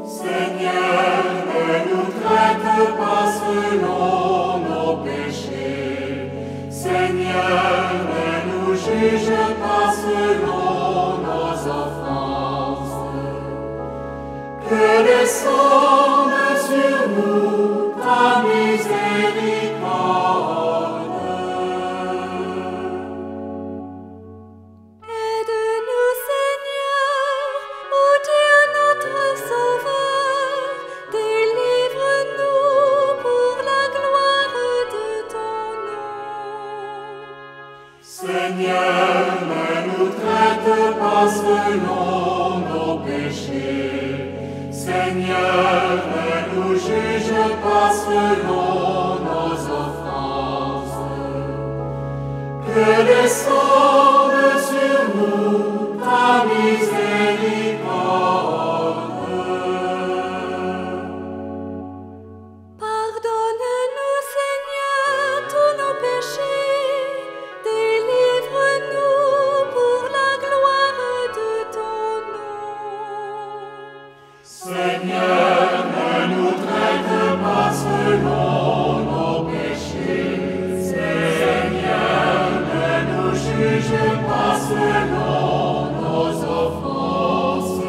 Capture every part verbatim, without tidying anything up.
Seigneur, ne nous traite pas selon nos péchés. Seigneur, ne nous juge pas selon nos offenses. Que descende sur nous ta miséricorde. Aide-nous, Seigneur, ô Dieu notre Sauveur, délivre-nous pour la gloire de ton nom. Seigneur, ne nous traite pas selon nos péchés. Seigneur, ne nous juge pas selon nos offenses. Que descende sur nous ta miséricorde. Pardonne-nous, Seigneur, tous nos péchés, délivre-nous pour la gloire de ton nom. Seigneur, ne nous traite pas selon nos péchés. Seigneur, ne nous juge pas selon nos offenses.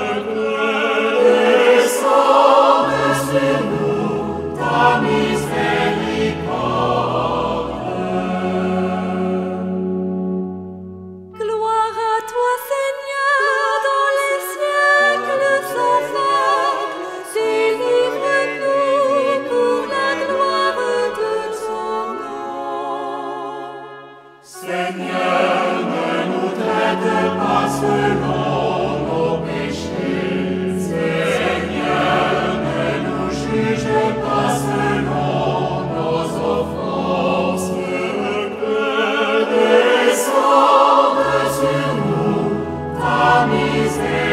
Descende sur nous ta miséricorde. Gloire à toi, Seigneur, dans les siècles sans fin. Délivre-nous pour la gloire de ton nom. Seigneur, ne nous traite pas selon nos péchés. Seigneur, ne nous juge pas selon nos offenses. Que descende sur nous ta miséricorde.